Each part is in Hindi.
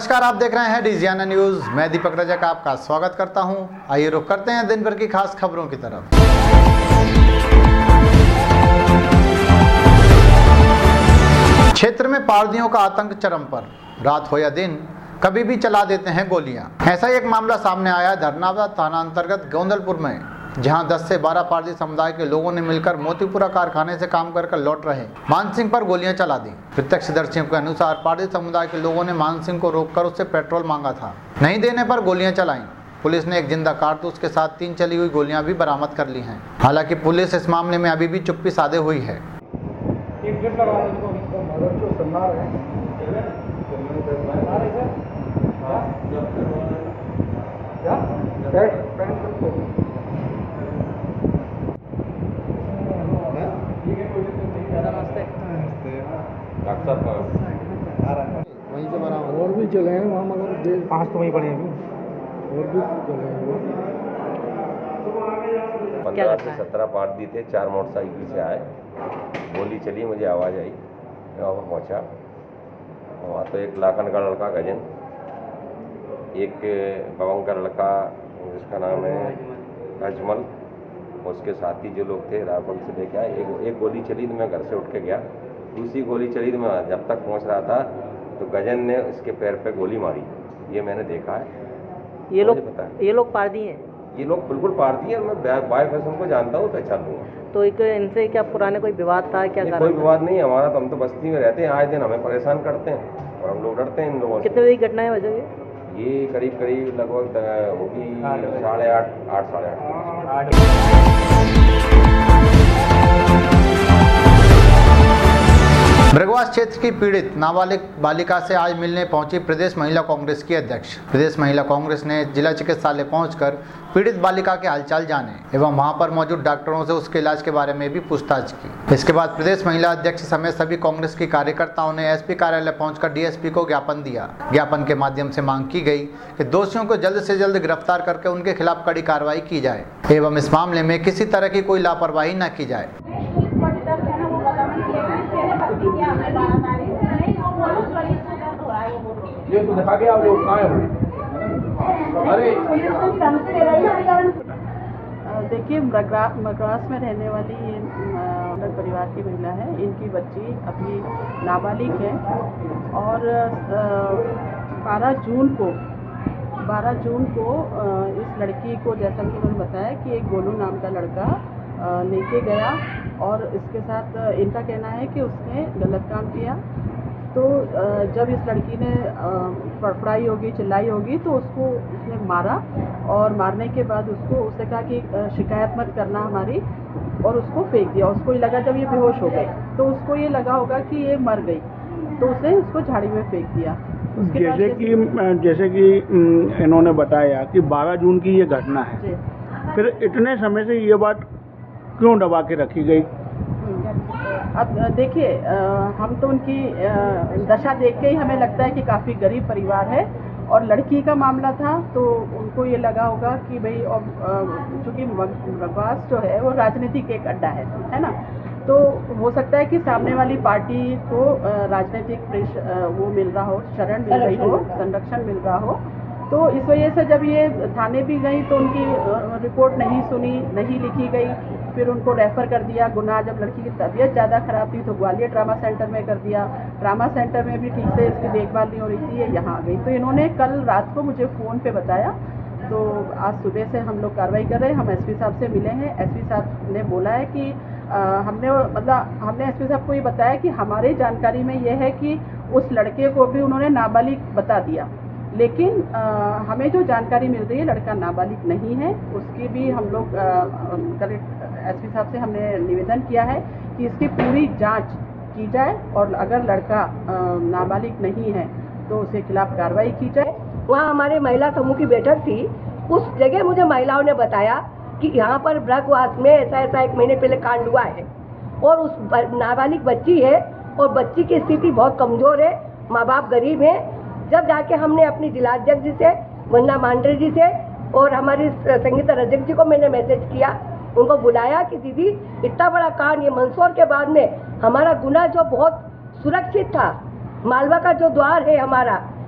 नमस्कार, आप देख रहे हैं डिजियाना न्यूज। मैं दीपक रजक आपका स्वागत करता हूं। आइए रुक करते हैं दिन भर की खास खबरों की तरफ। क्षेत्र में पारदियों का आतंक चरम पर। रात हो या दिन कभी भी चला देते हैं गोलियां। ऐसा ही एक मामला सामने आया धरनावा थाना अंतर्गत गोंदलपुर में, जहां 10 से 12 पारसी समुदाय के लोगों ने मिलकर मोतीपुरा कारखाने से काम कर लौट रहे मान सिंह पर गोलियां चला दी। प्रत्यक्षदर्शियों के अनुसार पारसी समुदाय के लोगों ने मान सिंह को रोककर उससे पेट्रोल मांगा था। नहीं देने पर गोलियां चलाईं। पुलिस ने एक जिंदा कारतूस के साथ 3 चली हुई गोलियां भी बरामद कर ली हैं। हालांकि पुलिस इस मामले में अभी भी चुप्पी साधे हुई है। वहीं से बराबर और भी जगह हैं वहाँ, मगर 5 तो वहीं पड़े हैं अभी, और भी जगह हैं। 15 से 17 पार्टी थे, 4 मोटरसाइकिल से आए, गोली चली, मुझे आवाज़ आई, मैं वहाँ पहुँचा। वहाँ तो एक लाखन का लड़का गजन, एक बवंग का लड़का जिसका नाम है अजमल, उसके साथी जो लोग थे रायपुर से लेके आए। एक गोली चली तो मैं घर से उठ के गया। दूसरी गोली चली तो मैं जब तक पहुंच रहा था तो गजन ने इसके पैर पे गोली मारी। ये मैंने देखा है। ये लोग पारदी हैं? ये लोग बिल्कुल पारदी हैं। मैं बाय फैशन को जानता हूँ, पहचान लूँगा। तो एक इनसे क्या पुराने कोई विवाद था क्या? कोई विवाद नहीं हमारा, तो हम तो बस्ती में रहते हैं, आए दिन हमें परेशान करते हैं और हम लोग डरते हैं इन लोगों से। कितने बजे की घटना है वैसे? ये करीब लगभग होगी 8:30 8:30। मृगवास क्षेत्र की पीड़ित नाबालिग बालिका से आज मिलने पहुंची प्रदेश महिला कांग्रेस की अध्यक्ष। प्रदेश महिला कांग्रेस ने जिला चिकित्सालय पहुंचकर पीड़ित बालिका के हालचाल जाने एवं वहां पर मौजूद डॉक्टरों से उसके इलाज के बारे में भी पूछताछ की। इसके बाद प्रदेश महिला अध्यक्ष समेत सभी कांग्रेस की कार्यकर्ताओं ने एसपी कार्यालय पहुंचकर डीएसपी को ज्ञापन दिया। ज्ञापन के माध्यम से मांग की गई कि दोषियों को जल्द से जल्द गिरफ्तार करके उनके खिलाफ कड़ी कार्रवाई की जाए एवं इस मामले में किसी तरह की कोई लापरवाही न की जाए। ये तो दिखा के आप लोग कहाँ हैं? अरे देखिए, मद्रास में रहने वाली ये परिवार की महिला है। इनकी बच्ची अभी नाबालिग है और 12 जून को इस लड़की को, जैसा कि उन्होंने बताया कि एक गोलू नाम का लड़का लेके गया और इसके साथ इनका कहना है कि उसने गलत काम किया। तो जब इस लड़की ने फड़फड़ाई होगी, चिल्लाई होगी, तो उसको उसने मारा और मारने के बाद उससे कहा कि शिकायत मत करना हमारी, और उसको फेंक दिया। उसको ये लगा, जब ये बेहोश हो गई तो उसको ये लगा होगा कि ये मर गई, तो उसने उसको झाड़ी में फेंक दिया। जैसे कि इन्होंने बताया कि 12 जून की ये घटना है, फिर इतने समय से ये बात क्यों दबा के रखी गई? अब देखिए, हम तो उनकी दशा देख के ही हमें लगता है कि काफ़ी गरीब परिवार है और लड़की का मामला था, तो उनको ये लगा होगा कि भाई, और चूँकि मद्रास जो है वो राजनीतिक एक अड्डा है ना, तो हो सकता है कि सामने वाली पार्टी को राजनीतिक वो मिल रहा हो, शरण मिल रही हो, संरक्षण मिल रहा हो। तो इस वजह से जब ये थाने भी गई तो उनकी रिपोर्ट नहीं लिखी गई। फिर उनको रेफ़र कर दिया गुना। जब लड़की की तबीयत ज़्यादा ख़राब थी तो ग्वालियर ट्रामा सेंटर में कर दिया। ट्रामा सेंटर में भी ठीक से इसकी देखभाल नहीं हो रही थी, ये यहाँ आ गई। तो इन्होंने कल रात को मुझे फ़ोन पे बताया, तो आज सुबह से हम लोग कार्रवाई कर रहे हैं। हम एसपी साहब से मिले हैं। एसपी साहब ने बोला है कि हमने एसपी साहब को ये बताया कि हमारी जानकारी में ये है कि उस लड़के को भी उन्होंने नाबालिग बता दिया, लेकिन हमें जो जानकारी मिल रही है लड़का नाबालिग नहीं है। उसकी भी हम लोग एसपी साहब से हमने निवेदन किया है कि इसकी पूरी जांच की जाए और अगर लड़का नाबालिग नहीं है तो उसके खिलाफ कार्रवाई की जाए। वहाँ हमारे महिला समूह की बैठक थी। उस जगह मुझे महिलाओं ने बताया कि यहाँ पर ब्रकवास में ऐसा 1 महीने पहले कांड हुआ है और उस नाबालिग बच्ची है और बच्ची की स्थिति बहुत कमज़ोर है, माँ बाप गरीब हैं। जब जाके हमने अपनी जिलाध्यक्ष जी से, वंदना मांडरे जी से और हमारी संगीता रजक जी को मैंने मैसेज किया, उनको बुलाया कि दीदी इतना बड़ा कांड, ये मंदसौर के बाद में हमारा गुना जो बहुत सुरक्षित था, मालवा का जो द्वार है हमारा,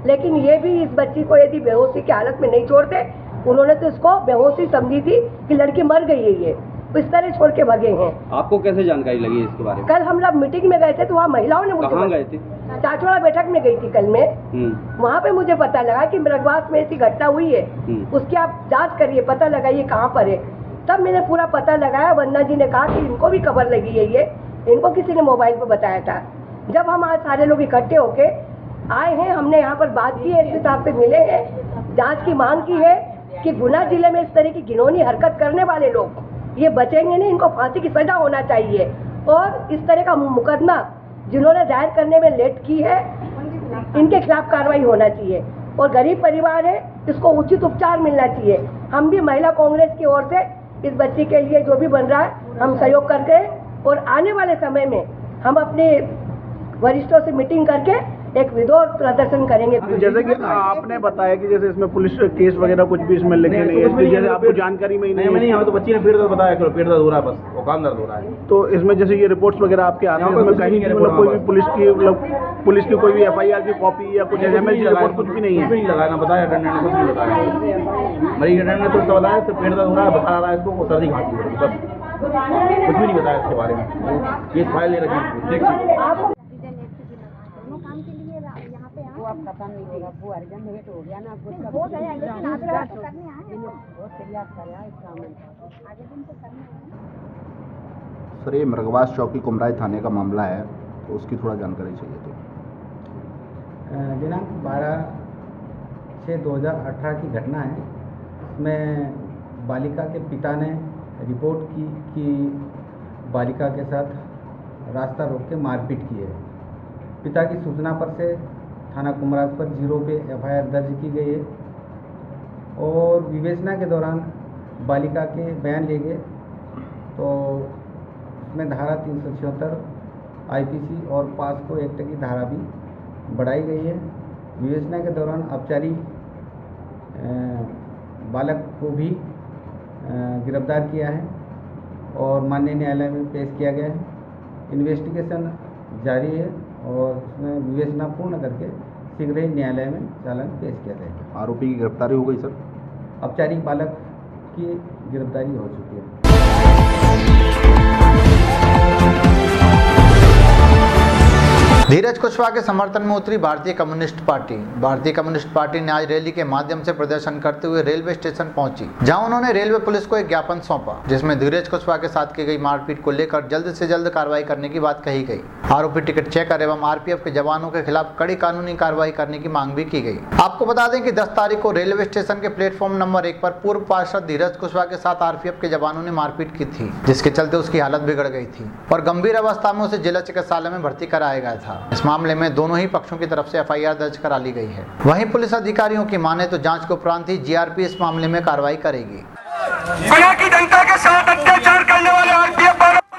लेकिन ये भी इस बच्ची को यदि बेहोशी की हालत में नहीं छोड़ते, उन्होंने तो इसको बेहोशी समझी थी कि लड़की मर गई है, ये तो इस तरह छोड़ के भगे हैं। आपको कैसे जानकारी लगी इसके बारे में? कल हम लोग मीटिंग में गए थे तो वहाँ महिलाओं ने मुझे, कहाँ गए थे? चाचोड़ा बैठक में गई थी कल में। वहाँ पे मुझे पता लगा कि मृगवास में ऐसी घटना हुई है, उसकी आप जांच करिए, पता लगाइए कहाँ पर है। तब मैंने पूरा पता लगाया। वंदना जी ने कहा कि इनको भी खबर लगी है, ये इनको किसी ने मोबाइल पर बताया था। जब हम आज सारे लोग इकट्ठे होके आए हैं, हमने यहाँ पर बात की है, एसपी साहब से मिले हैं, जांच की मांग की है कि गुना जिले में इस तरह की घिनौनी हरकत करने वाले लोग ये बचेंगे नहीं, इनको फांसी की सजा होना चाहिए। और इस तरह का मुकदमा जिन्होंने दायर करने में लेट की है, इनके खिलाफ कार्रवाई होना चाहिए। और गरीब परिवार है, इसको उचित उपचार मिलना चाहिए। हम भी महिला कांग्रेस की ओर से इस बच्ची के लिए जो भी बन रहा है हम सहयोग करते हैं, और आने वाले समय में हम अपने वरिष्ठों से मीटिंग करके एक विरोध प्रदर्शन करेंगे। जैसे कि आपने बताया कि जैसे इसमें पुलिस केस वगैरह कुछ भी इसमें लिखे नहीं है, इसलिए जैसे आपको जानकारी में ही नहीं है। हमें तो बच्ची ने पेट दर्द बताया कि पेट दर्द हो रहा है, बस वो काम दर्द हो रहा है। तो इसमें जैसे ये रिपोर्ट्स वगैरह आपके आते हैं, इसमें कहीं भी मतलब कोई भी पुलिस की कोई भी FIR की कॉपी या कुछ MLG रिपोर्ट कुछ भी नहीं है? नहीं लगाया ना, बताया अटेंडेंट ने, कुछ नहीं बताया। मरीज अटेंडेंट ने तो बताया पेट दर्द हो रहा है, बता रहा है इसको सर्दी खांसी हो रही है, बस कुछ भी नहीं बताया इसके बारे में। ये फाइल ले रखी अब खत्म नहीं होगा, वो अर्जेंट भेंट हो गया ना, हो गया, लेकिन आगे तो करने आए बहुत प्रयास कर रहा है इस काम में, आगे दिन तो करने आए। सर, ये मृगवास चौकी कुमराई थाने का मामला है, तो उसकी थोड़ा जानकारी चाहिए। तो दिनांक 12/6/2018 की घटना है। इसमें बालिका के पिता ने रिपोर्ट की कि बालिका के साथ रास्ता रोक के मारपीट की है। पिता की सूचना पर से थाना कुमराज पर 0 पे FIR दर्ज की गई है, और विवेचना के दौरान बालिका के बयान लिए गए तो उसमें धारा 376 IPC और पास्को एक्ट की धारा भी बढ़ाई गई है। विवेचना के दौरान अपचारी बालक को भी गिरफ्तार किया है और माननीय न्यायालय में पेश किया गया है। इन्वेस्टिगेशन जारी है और उसमें विवेचना पूर्ण करके शीघ्र ही न्यायालय में चालान पेश किया जाएगा। आरोपी की गिरफ्तारी हो गई सर? औपचारिक बालक की गिरफ्तारी हो चुकी है। धीरज कुशवाहा के समर्थन में उतरी भारतीय कम्युनिस्ट पार्टी। भारतीय कम्युनिस्ट पार्टी ने आज रैली के माध्यम से प्रदर्शन करते हुए रेलवे स्टेशन पहुंची, जहां उन्होंने रेलवे पुलिस को एक ज्ञापन सौंपा, जिसमें धीरज कुशवाहा के साथ की गई मारपीट को लेकर जल्द से जल्द कार्रवाई करने की बात कही गई। आरोपी टिकट चेकर एवं RPF के जवानों के खिलाफ कड़ी कानूनी कार्रवाई करने की मांग भी की गई। आपको बता दें कि 10 तारीख को रेलवे स्टेशन के प्लेटफॉर्म नंबर 1 पर पूर्व पार्षद धीरज कुशवाहा के साथ RPF के जवानों ने मारपीट की थी, जिसके चलते उसकी हालत बिगड़ गई थी और गंभीर अवस्था में उसे जिला चिकित्सालय में भर्ती कराया गया था। इस मामले में दोनों ही पक्षों की तरफ से FIR दर्ज करा ली गई है। वहीं पुलिस अधिकारियों की माने तो जांच के उपरांत ही GRP इस मामले में कार्रवाई करेगी। यहाँ की जनता के साथ अत्याचार करने वाले RPF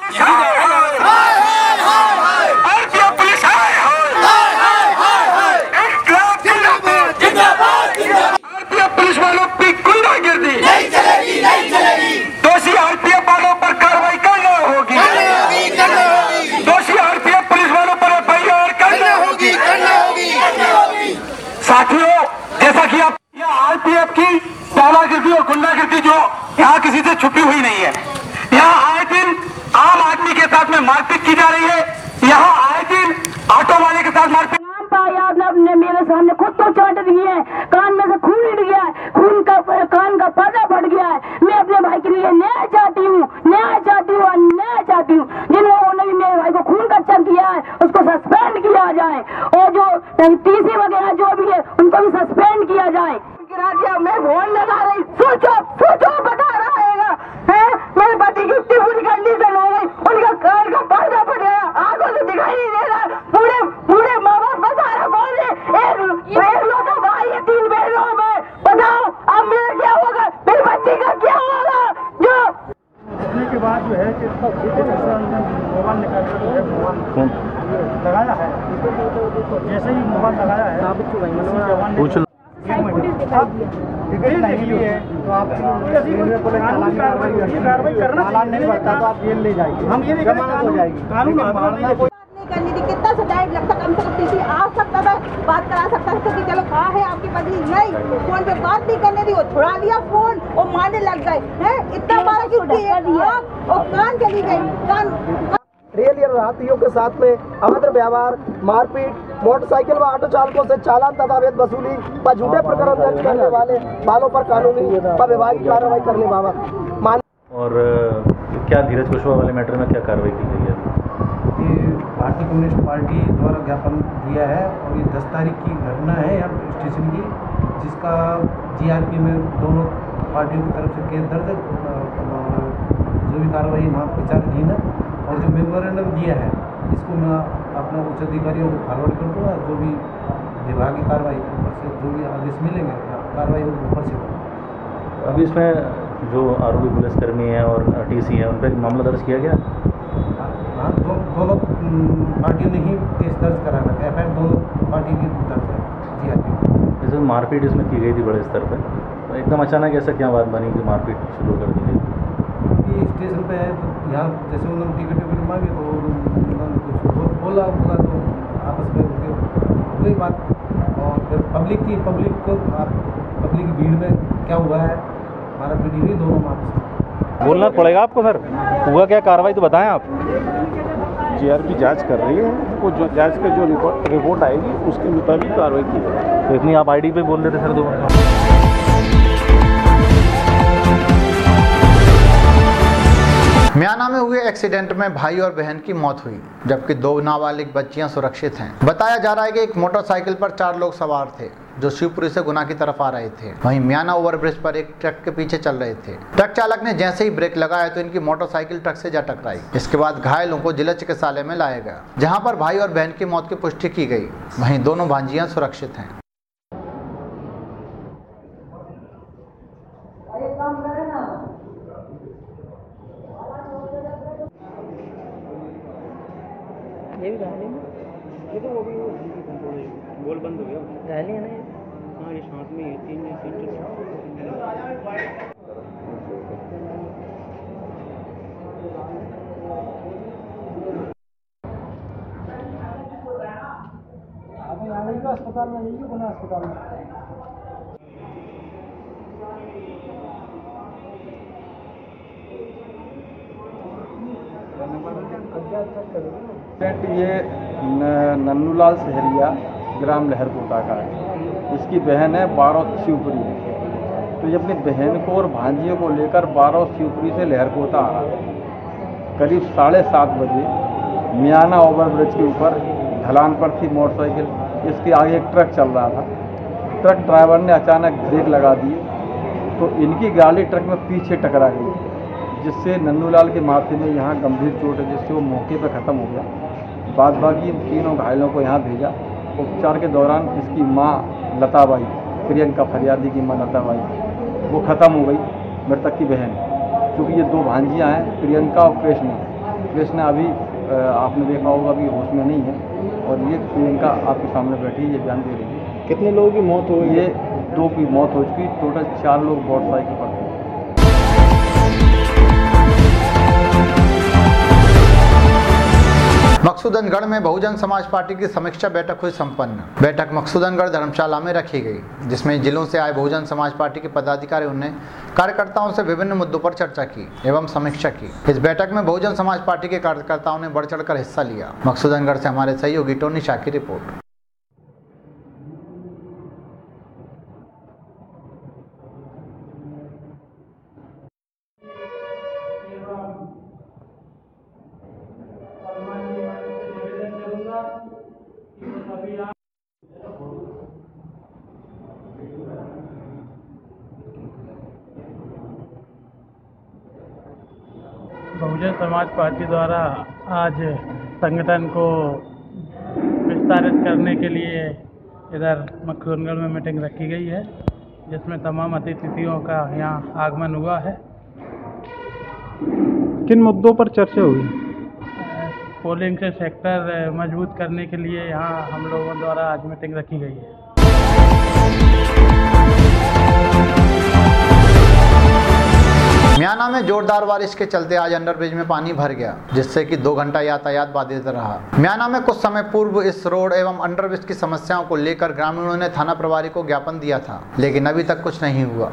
पुलिस वालों की गुंडागर्दी नहीं चलेगी, नहीं चलेगी। दोषी RPF वालों पर कार्रवाई करना होगी, दोषी RPF पुलिस वालों पर FIR करना होगी, करना होगी। साथियों, जैसा कि आप RPF की दादागिरी और गुंडागिरी जो यहाँ किसी से छुपी हुई नहीं है, यहाँ आए दिन आम आदमी के साथ में मारपीट की जा रही है, यहाँ आए दिन ऑटो वाले के साथ मारपीट। ने मेरे सामने खुद तो चाट दी है, कान में से खून उड़ गया है, कान का पर्दा फट गया है। मैं अपने भाई के लिए न्याय चाहती हूँ, न्याय चाहती हूँ, न्याय चाहती हूँ। जिन लोगों ने भी मेरे भाई को खून कच्चा किया है उसको सस्पेंड किया जाए, और जो TC वगैरह जो भी है उनको भी सस्पेंड किया जाए। मैं फोन लगा रही, सोचो बता रहा है मेरे पति की इतनी बुरी कंडीशन हो गई, उनका कान का पर्दा फट गया, आंखों से दिखाई नहीं दे रहा, पूरे माँ बाप बता रहे बोल रहे, एक लोग भाई है, 3 बहनों में, बताओ अब मेरा क्या होगा, मेरे बच्चे का क्या होगा। जो घटने के बाद जो है कि मोबाइल निकाल कर जो है मोबाइल लगाया है, जैसे ही मोबाइल लगाया है जवान कार्रवाई करना नहीं पड़ता तो आप जेल ले जाएंगे, हम ये नहीं कानून करनी थी। कितना सा टाइम लगता, कम से कम TC आ सकता था, बात करा सकता था कि चलो नहीं, फोन पे बात नहीं करने दी, वो छुड़ा दिया फोन और मारने लग गए हैं। इतना मारा कि उसकी आँख और कान चली गई, कान। रेल या राहतियों के साथ में अभद्र व्यवहार, मारपीट, मोटरसाइकिल व ऑटो चालकों से चालान तथा अवैध वसूली व झूठे प्रकरण दर्ज करने वालों पर कानूनी व विभागीय कार्रवाई करने बाबत। और क्या धीरज कुशवाहा वाले मैटर में क्या कार्रवाई की गई है? ये भारतीय कम्युनिस्ट पार्टी द्वारा ज्ञापन दिया है और ये 10 तारीख की घटना है यहाँ स्टेशन की, जिसका GRP में दोनों पार्टियों की तरफ से केस दर्ज, जो भी कार्रवाई वहाँ विचाराधीन है। और जो मेमोरेंडम दिया है इसको मैं अपने उच्च अधिकारियों को फॉरवर्ड कर दूँगा। जो भी विभागीय कार्रवाई ऊपर से जो भी आदेश मिलेंगे कार्रवाई ऊपर से होगी। अभी इसमें जो आरोपी पुलिसकर्मी हैं और TC हैं उन पर मामला दर्ज किया गया? हाँ, दोनों पार्टियों ने ही केस दर्ज करा रखा है। FIR दोनों पार्टी की दर्ज है GRP। जैसे मारपीट इसमें की गई थी बड़े स्तर पर, तो एकदम अचानक ऐसा क्या बात बनी कि मारपीट शुरू कर दी गई? स्टेशन पे है तो यहाँ जैसे उन्होंने टिकट मांगी तो उन्होंने कुछ बोला तो आपस में उनके वही बात। और फिर पब्लिक की भीड़ में क्या हुआ है, हमारा पीढ़ी हुई दोनों आपस में। बोलना पड़ेगा आपको सर, हुआ क्या कार्रवाई तो बताएं आप। GRP जांच कर रही है, वो जो जांच का जो रिपोर्ट आएगी उसके मुताबिक कार्रवाई की जाएगी। तो इतनी आप ID पे बोल रहे थे सर दो। म्याना में हुए एक्सीडेंट में भाई और बहन की मौत हुई, जबकि 2 नाबालिग बच्चियां सुरक्षित हैं। बताया जा रहा है कि एक मोटरसाइकिल पर 4 लोग सवार थे जो शिवपुरी से गुना की तरफ आ रहे थे। वहीं म्याना ओवरब्रिज पर एक ट्रक के पीछे चल रहे थे। ट्रक चालक ने जैसे ही ब्रेक लगाया तो इनकी मोटरसाइकिल ट्रक से जा टकराई। इसके बाद घायलों को जिला चिकित्सालय में लाया गया, जहाँ पर भाई और बहन की मौत की पुष्टि की गई। वहीं दोनों भांजियां सुरक्षित हैं। ये भी घायल है, ये तो वो भी गोल बंद हो गया, घायल है ना ये? हाँ ये साथ में है, 3 या 4 अस्पताल में नहीं, गुना अस्पताल में। ये नन्नूलाल सहरिया ग्राम लहरकोटा का है। इसकी बहन है बारौत शिवपुरी में। तो ये अपनी बहन को और भांजियों को लेकर बारौत शिवपुरी से लहरकोटा आ रहा है। करीब 7:30 बजे मियाना ओवरब्रिज के ऊपर ढलान पर थी मोटरसाइकिल। इसके आगे एक ट्रक चल रहा था। ट्रक ड्राइवर ने अचानक ब्रेक लगा दिए तो इनकी गाड़ी ट्रक में पीछे टकरा गई, जिससे नन्नूलाल के माथे में यहाँ गंभीर चोट है, जिससे वो मौके पर ख़त्म हो गया। बाद बाकी इन तीनों घायलों को यहाँ भेजा। उपचार के दौरान इसकी माँ लताबाई, प्रियंका फरियादी की माँ लताबाई, वो ख़त्म हो गई। मृतक की बहन, क्योंकि ये 2 भांजियाँ हैं, प्रियंका और कृष्णा अभी आपने देखा होगा अभी होश में नहीं है। और ये प्रियंका आपके सामने बैठी, ये बयान दे रही है। कितने लोगों की मौत हो गई? ये 2 की मौत हो चुकी, टोटल 4 लोग मोटरसाइकिल पर थे। मकसूदनगढ़ में बहुजन समाज पार्टी की समीक्षा बैठक हुई संपन्न। बैठक मकसूदनगढ़ धर्मशाला में रखी गई, जिसमें जिलों से आए बहुजन समाज पार्टी के पदाधिकारियों ने कार्यकर्ताओं से विभिन्न मुद्दों पर चर्चा की एवं समीक्षा की। इस बैठक में बहुजन समाज पार्टी के कार्यकर्ताओं ने बढ़ चढ़कर हिस्सा लिया। मकसूदनगढ़ से हमारे सहयोगी टोनी शाह की रिपोर्ट। बहुजन समाज पार्टी द्वारा आज संगठन को विस्तारित करने के लिए इधर मकसूदनगढ़ में मीटिंग रखी गई है, जिसमें तमाम अतिथियों का यहाँ आगमन हुआ है। किन मुद्दों पर चर्चा हुई? पोलिंग से सेक्टर मजबूत करने के लिए यहाँ हम लोगों द्वारा आज मीटिंग रखी गई है। म्याना में जोरदार बारिश के चलते आज अंडरब्रिज में पानी भर गया, जिससे कि 2 घंटा यातायात बाधित रहा। म्याना में कुछ समय पूर्व इस रोड एवं अंडरब्रिज की समस्याओं को लेकर ग्रामीणों ने थाना प्रभारी को ज्ञापन दिया था, लेकिन अभी तक कुछ नहीं हुआ।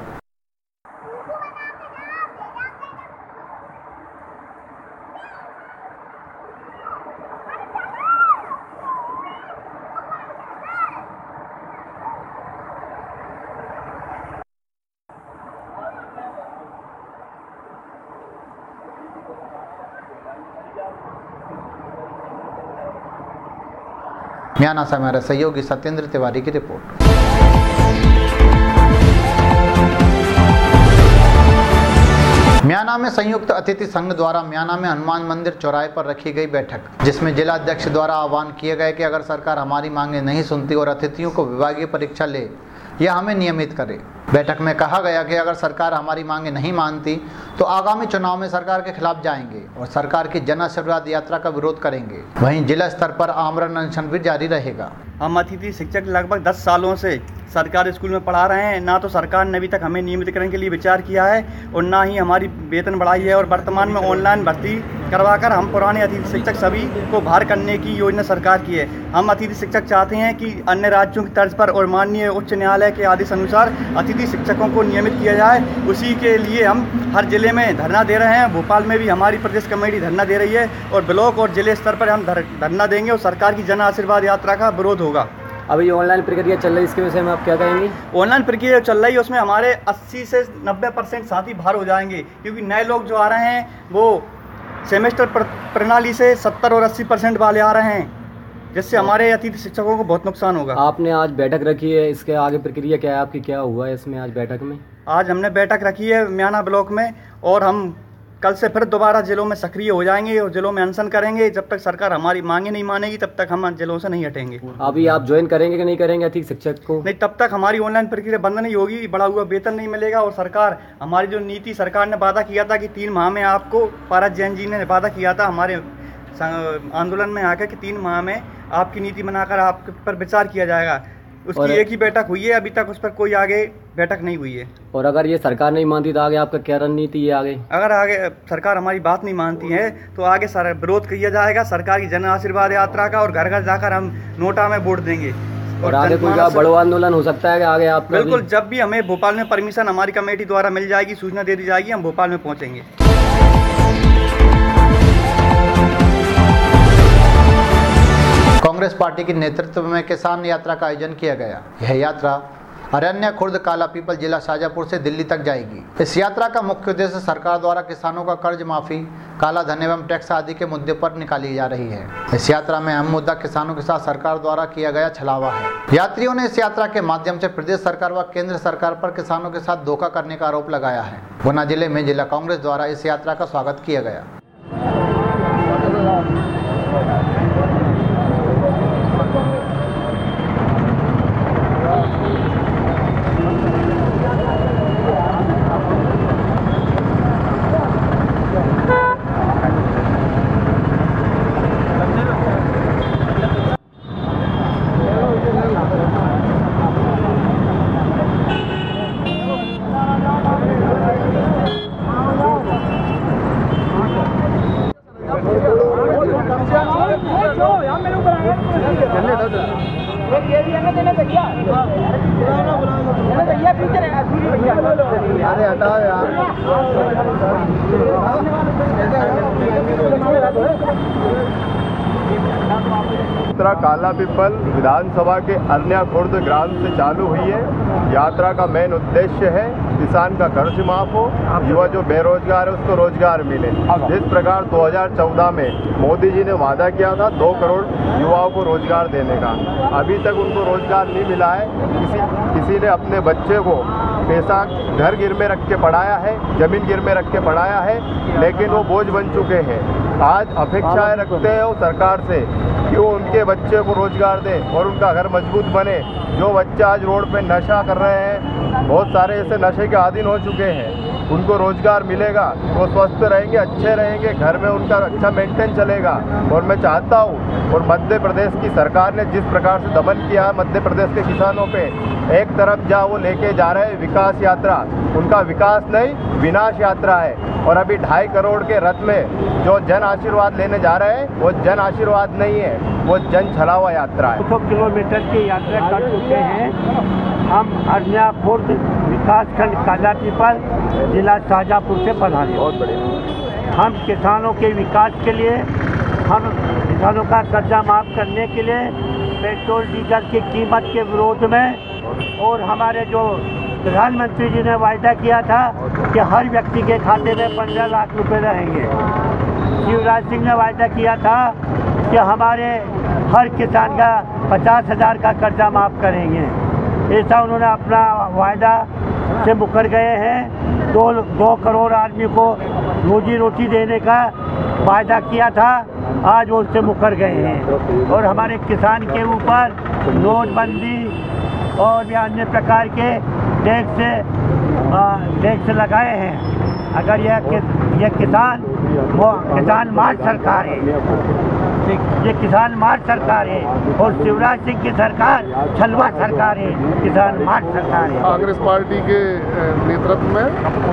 म्याना से हमारे सहयोगी सत्येंद्र तिवारी की रिपोर्ट। म्याना में संयुक्त अतिथि संघ द्वारा म्याना में हनुमान मंदिर चौराहे पर रखी गई बैठक, जिसमें जिला अध्यक्ष द्वारा आह्वान किए गए कि अगर सरकार हमारी मांगे नहीं सुनती और अतिथियों को विभागीय परीक्षा ले या हमें नियमित करे। बैठक में कहा गया कि अगर सरकार हमारी मांगे नहीं मानती तो आगामी चुनाव में सरकार के खिलाफ जाएंगे और सरकार की जन आशीर्वाद यात्रा का विरोध करेंगे। वहीं जिला स्तर पर आमरण अनशन भी जारी रहेगा। हम अतिथि शिक्षक लगभग 10 सालों से सरकारी स्कूल में पढ़ा रहे हैं। ना तो सरकार ने अभी तक हमें नियमितकरण के लिए विचार किया है और ना ही हमारी वेतन बढ़ाई है। और वर्तमान में ऑनलाइन भर्ती करवाकर हम पुराने अतिथि शिक्षक सभी को बाहर करने की योजना सरकार की है। हम अतिथि शिक्षक चाहते हैं कि अन्य राज्यों की तर्ज पर और माननीय उच्च न्यायालय के आदेश अनुसार अतिथि शिक्षकों को नियमित किया जाए। उसी के लिए हम हर जिले में धरना दे रहे हैं। भोपाल में भी हमारी प्रदेश कमेटी धरना दे रही है और ब्लॉक और जिले स्तर पर हम धरना देंगे और सरकार की जन आशीर्वाद यात्रा का विरोध होगा। अभी ऑनलाइन प्रक्रिया चल रही है, इसके विषय में आप क्या कहेंगे? ऑनलाइन प्रक्रिया चल रही है, उसमें हमारे 80 से 90% साथी बाहर हो जाएंगे, क्योंकि नए लोग जो आ रहे हैं वो सेमेस्टर प्रणाली से 70 और 80% वाले आ रहे हैं, जिससे हमारे अतिथि शिक्षकों को बहुत नुकसान होगा। आपने आज बैठक रखी है, इसके आगे प्रक्रिया क्या है आपकी, क्या हुआ है इसमें आज बैठक में? आज हमने बैठक रखी है म्याना ब्लॉक में और हम कल से फिर दोबारा जिलों में सक्रिय हो जाएंगे और जिलों में अनशन करेंगे। जब तक सरकार हमारी मांगे नहीं मानेगी तब तक हम जिलों से नहीं हटेंगे। अभी आप ज्वाइन करेंगे कि नहीं करेंगे अतिथि शिक्षक को? नहीं, तब तक हमारी ऑनलाइन प्रक्रिया बंद नहीं होगी, बढ़ा हुआ वेतन नहीं मिलेगा। और सरकार हमारी जो नीति सरकार ने वादा किया था कि 3 माह में आपको, पारस जैन जी ने वादा किया था हमारे आंदोलन में आकर कि 3 माह में आपकी नीति बनाकर आप पर विचार किया जाएगा। उसकी एक ही बैठक हुई है, अभी तक उस पर कोई आगे बैठक नहीं हुई है। और अगर ये सरकार नहीं मानती तो आगे आपका क्या रणनीति है? आगे अगर आगे सरकार हमारी बात नहीं मानती है तो आगे विरोध किया जाएगा सरकार की जन आशीर्वाद यात्रा का, और घर घर जाकर हम नोटा में वोट देंगे। और आगे कोई बड़ा आंदोलन हो सकता है कि आगे आप? बिल्कुल, जब भी हमें भोपाल में परमिशन हमारी कमेटी द्वारा मिल जाएगी, सूचना दे दी जाएगी, हम भोपाल में पहुँचेंगे। कांग्रेस पार्टी के नेतृत्व में किसान यात्रा का आयोजन किया गया। यह यात्रा अरण्या खुर्द काला पीपल जिला शाजापुर से दिल्ली तक जाएगी। इस यात्रा का मुख्य उद्देश्य सरकार द्वारा किसानों का कर्ज माफी, काला धन एवं टैक्स आदि के मुद्दे पर निकाली जा रही है। इस यात्रा में अहम मुद्दा किसानों के साथ सरकार द्वारा किया गया छलावा है। यात्रियों ने इस यात्रा के माध्यम से प्रदेश सरकार व केंद्र सरकार पर किसानों के साथ धोखा करने का आरोप लगाया है। गुना जिले में जिला कांग्रेस द्वारा इस यात्रा का स्वागत किया गया। अरे हटाओ यार। यात्रा काला पीपल विधानसभा के अरण्या खुर्द ग्राम से चालू हुई है। यात्रा का मेन उद्देश्य है किसान का कर्ज माफ हो, युवा जो बेरोजगार है उसको रोजगार मिले। जिस प्रकार 2014 में मोदी जी ने वादा किया था 2 करोड़ युवाओं को रोजगार देने का, अभी तक उनको रोजगार नहीं मिला है। किसी ने अपने बच्चे को पैसा घर गिरमे रख के पढ़ाया है, जमीन गिरमे रख के पढ़ाया है, लेकिन वो बोझ बन चुके हैं। आज अपेक्षाएं रखते हैं वो सरकार से कि वो उनके बच्चे को रोजगार दें और उनका घर मजबूत बने। जो बच्चे आज रोड पे नशा कर रहे हैं, बहुत सारे ऐसे नशे के अधीन हो चुके हैं, उनको रोजगार मिलेगा, वो स्वस्थ रहेंगे, अच्छे रहेंगे, घर में उनका अच्छा मेंटेन चलेगा। और मैं चाहता हूँ, और मध्य प्रदेश की सरकार ने जिस प्रकार से दमन किया है मध्य प्रदेश के किसानों पे, एक तरफ जा वो लेके जा रहे हैं विकास यात्रा, उनका विकास नहीं विनाश यात्रा है। और अभी 2.5 करोड़ के रथ में जो जन आशीर्वाद लेने जा रहे हैं वो जन आशीर्वाद नहीं है, वो जन छलावा यात्रा है। 200 किलोमीटर की यात्रा कर चुके हैं। हम अरनिया खुर्द विकासखंड कालापीपल जिला शाहजहाँपुर से पधारे। बहुत बढ़िया। हम किसानों के विकास के लिए, हम किसानों का कर्जा माफ़ करने के लिए, पेट्रोल डीजल की कीमत के विरोध में, और हमारे जो प्रधानमंत्री जी ने वायदा किया था कि हर व्यक्ति के खाते में 15 लाख रुपए रहेंगे। शिवराज सिंह ने वायदा किया था कि हमारे हर किसान का 50,000 का कर्जा माफ़ करेंगे। ऐसा उन्होंने अपना वायदा से मुकर गए हैं। 2 करोड़ आदमी को रोजी रोटी देने का वायदा किया था, आज वो उससे मुकर गए हैं। और हमारे किसान के ऊपर नोटबंदी और भी अन्य प्रकार के टैक्स लगाए हैं। अगर यह किसान मार सरकार है, ये किसान मार सरकार है, और शिवराज सिंह की सरकार छलवा सरकार है, किसान मार सरकार है। कांग्रेस पार्टी के नेतृत्व में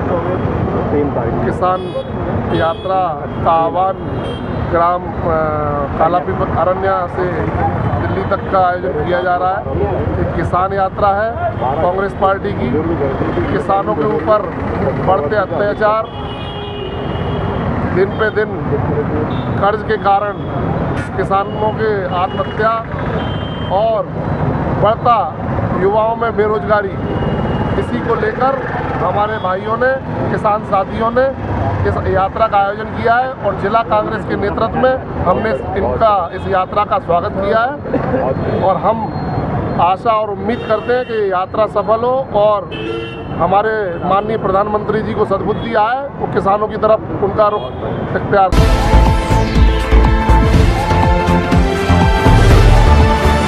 किसान यात्रा का आह्वान ग्राम कालापीपल अरण्या से दिल्ली तक का आयोजन किया जा रहा है। एक किसान यात्रा है कांग्रेस पार्टी की। किसानों के ऊपर बढ़ते अत्याचार, दिन पे दिन कर्ज के कारण किसानों के आत्महत्या और बढ़ता युवाओं में बेरोजगारी, इसी को लेकर हमारे भाइयों ने, किसान साथियों ने इस यात्रा का आयोजन किया है। और जिला कांग्रेस के नेतृत्व में हमने इस यात्रा का स्वागत किया है। और हम आशा और उम्मीद करते हैं कि यात्रा सफल हो और हमारे माननीय प्रधानमंत्री जी को सद्बुद्धि आए, वो किसानों की तरफ उनका रुख इख्तियार करें।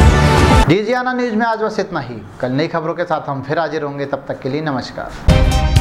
डीजीआना न्यूज में आज बस इतना ही। कल नई खबरों के साथ हम फिर हाजिर होंगे, तब तक के लिए नमस्कार।